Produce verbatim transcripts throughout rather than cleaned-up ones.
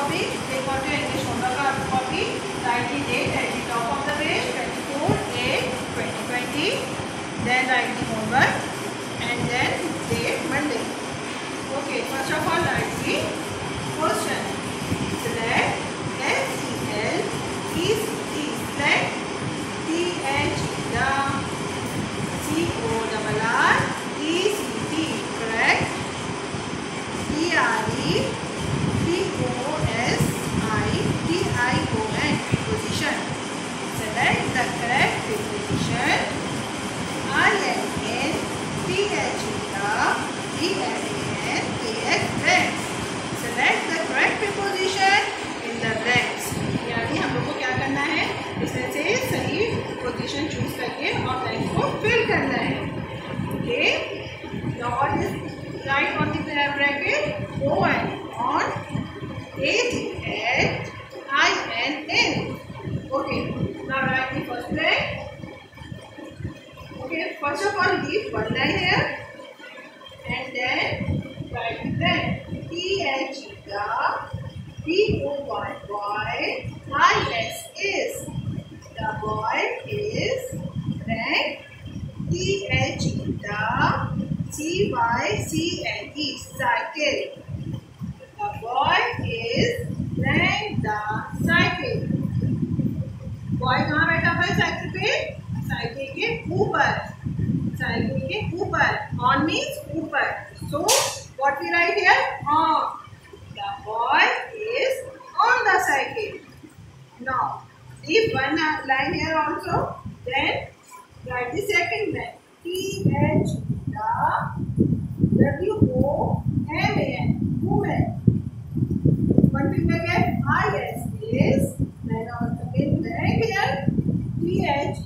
copy. Take out your English homework copy. Write the date at the top of the page, twenty-four eight twenty twenty. Then write the homework and then date Monday. Okay, first of all write the question. Select S E L E C T. Select T H the C O R R E C T. Correct. P R E P O S I T I O N. Preposition. Select the correct preposition. I N N T H E E N N A X blanks. Select the correct preposition in the blanks. यानी हम लोग को क्या करना है, इसमें से सही पोजीशन चूज करके और ब्लैंक्स को फिल करना है. Okay, now what is right on the bracket? O N on A G H I N N. Okay, now write the first blank. Okay, first of all leave one line here and then write the blank. T H B O Y boy I S is. The boy is blank. T H C Y C N E cycle. The boy is blank the cycle. Boy कहाँ बैठा हुआ है cycle पे? Cycle के ऊपर. Cycle के ऊपर. On means ऊपर. So what we write here? On. The boy is on the cycle. Now leave one line here also. Then write the second line. T H W O M A N. Woman. One finger again. I S is. Then again blank here. T H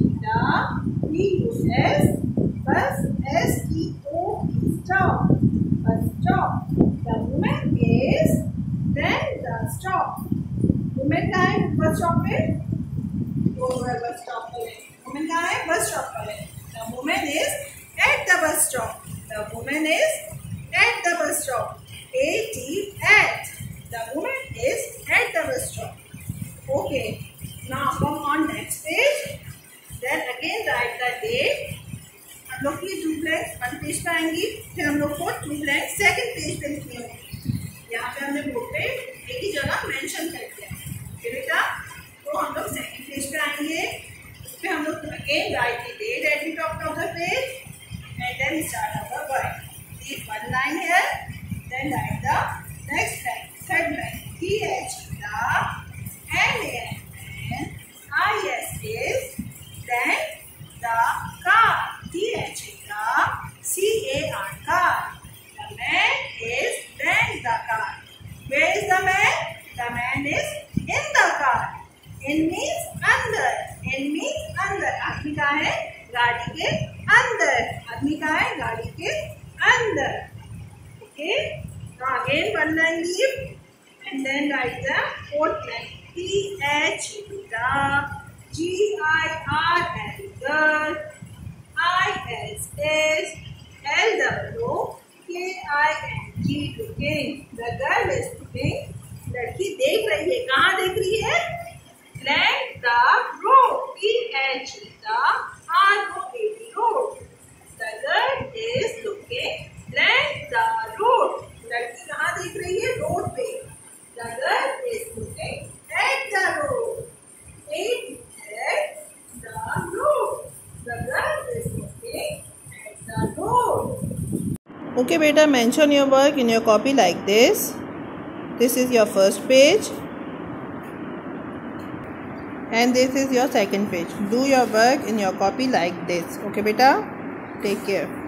B U S. Bus. S T O P. Stop. Bus stop. The woman is. Then the stop. Woman कहाँ है bus stop पे? वो है bus stop पे. Woman कहाँ है bus stop पर है. The woman is at the bus stop. The woman is at the bus stop. A T at. The woman is at the bus stop. Okay. Now come on next page. Then again write the date. हम लोग की two blanks one page पे आएंगी. फिर हम लोग को two blanks second page पे लिखनी होगी. यहाँ पे हमने बोर्ड पे एक ही जगह मेंशन कर दिया. ठीक बेटा. तो हम लोग second page पे आएंगे. फिर हम लोग again write the date at the top of the page and then start our work. Leave one line here. Then write the next line. Third line. T H N A N I S is. Then the car. T H C A R car. The man is then the car. Where is the man? The man is in the car. In means अंदर. In means अंदर. आदमी कहाँ है? गाड़ी के अंदर. आदमी कहाँ है? गाड़ी के अंदर. Okay. Now again one line leave and then write the fourth line. T H G I R L girl. I S is. L W K I N G looking. The girl is looking. लड़की देख रही है. कहाँ देख रही है? Blank the road. T H the R O A D road. The girl is looking. Blank the road. लड़की कहाँ देख रही है? रोड पे. The girl is looking at the road. At the road. The girl is looking at the road. Okay beta, mention your work in your copy like this. This is your first page and this is your second page. Do your work in your copy like this. Okay beta, take care.